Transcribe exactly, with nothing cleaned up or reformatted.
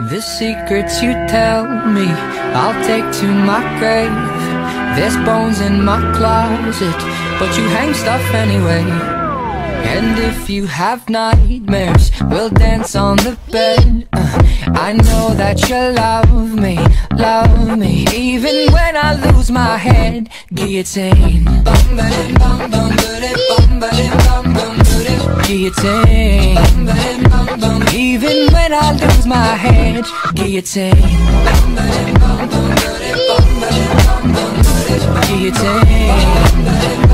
The secrets you tell me, I'll take to my grave. There's bones in my closet, but you hang stuff anyway. And if you have nightmares, we'll dance on the bed. uh, I know that you love me, love me, even when I lose my head. Guillotine, guillotine, even when I lose my head. Guillotine, guillotine.